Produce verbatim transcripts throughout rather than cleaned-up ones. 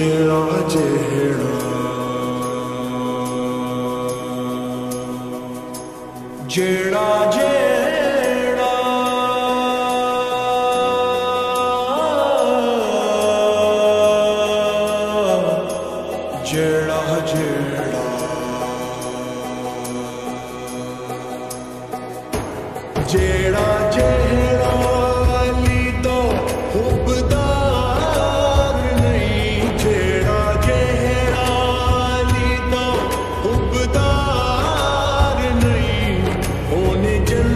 जेड़ा जेड़ा जेड़ा जेड़ा जेड़ा जेड़ा जेड़ा जेड़ा ली तो हुबदार नहीं जेड़ा जेड़ा ली तो हुबदार नहीं होने जल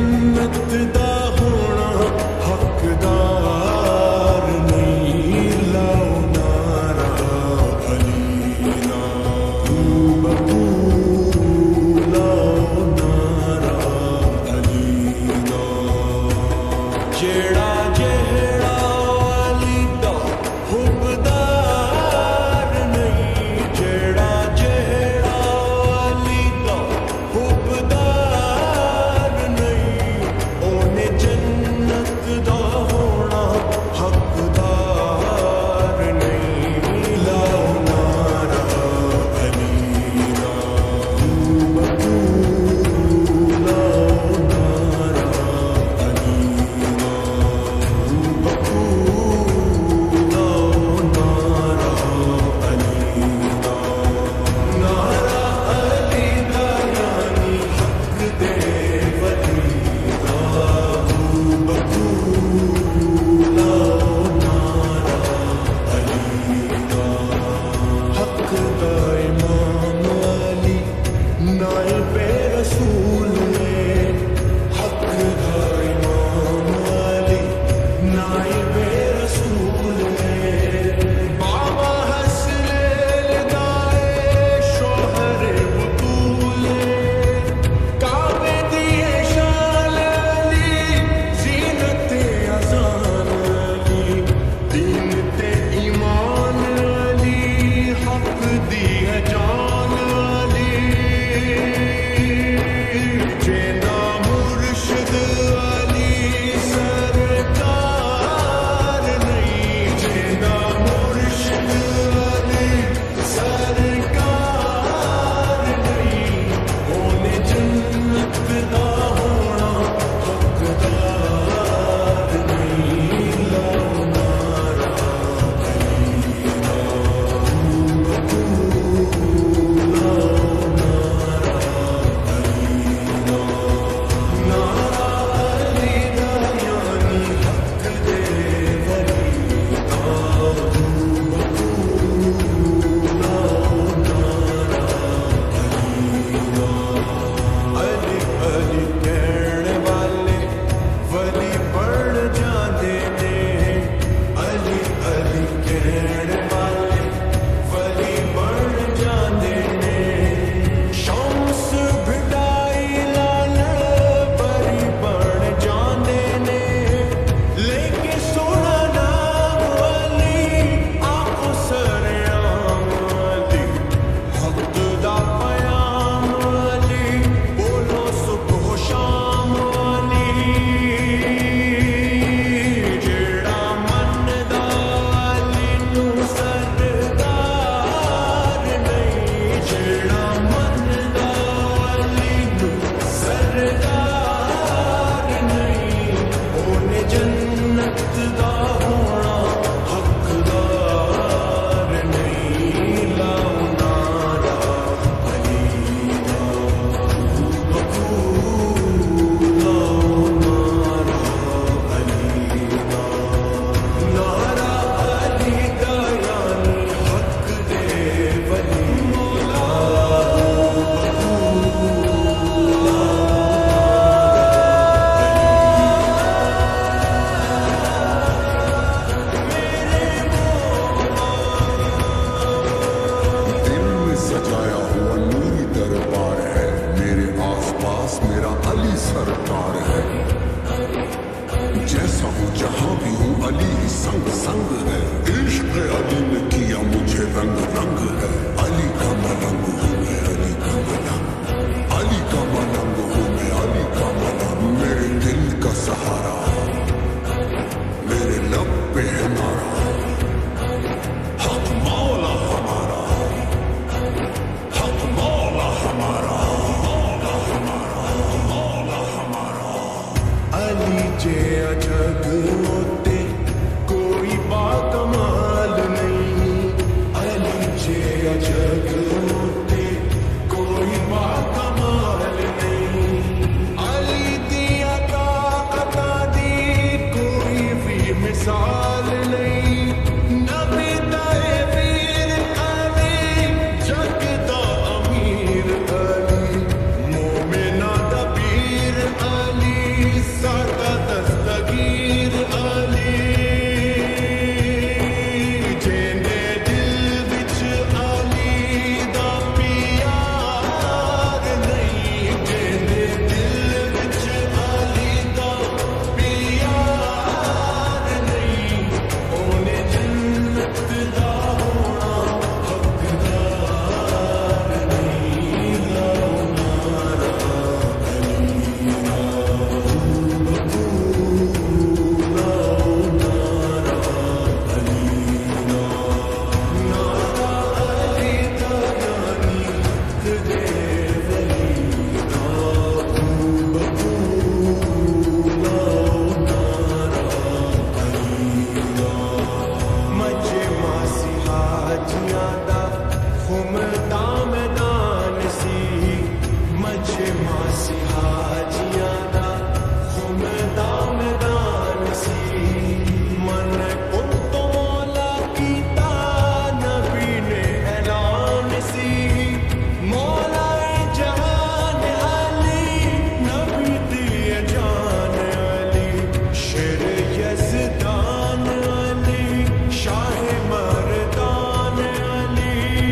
घूमता मैदान सी मझे मासी हाजियां दा घूमता मैदान सी मन कुल तो मौला कीता नबी ने ऐलान सी मौला जहान अली नबी दी जान अली शेर यज़दान अली शाह मर्दान अली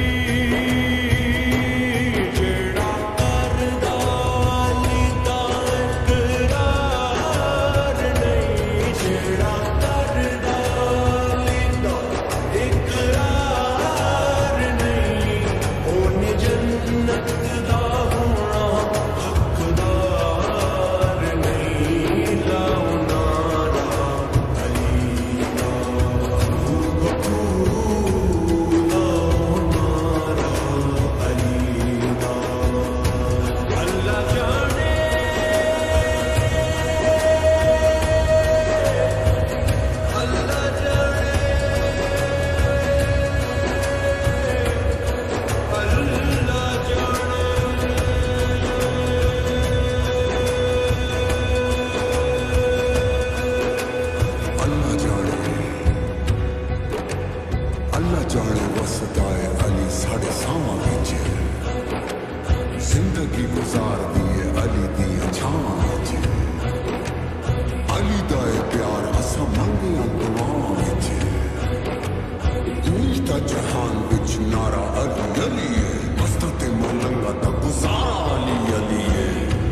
जेड़ा करदा अली दा इकरार नहीं जेड़ा करदा अली दा इकरार नहीं ओने जन्नत दा होना हकदार नहीं लाओ नारा अली दा अल्लाह जाने अल्लाह जाने अल्लाह जाने अल्लाह जाने अल्लाह जाने वसदाए अली साढ़े सामा विच जिंदगी गुजार दिए अली दी छावां विच अली दा ए प्यार असा मंगियां दुआवां विच नीच दा जहान विच नारा अली अली है मस्ता ते मलंगा दा गुजारा अली अली है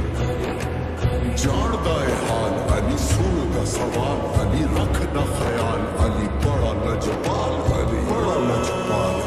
जानदा है हाल अली सुनदा सवाल अली रखदा ख्याल अली बड़ा लजपाल अली बड़ा लजपाल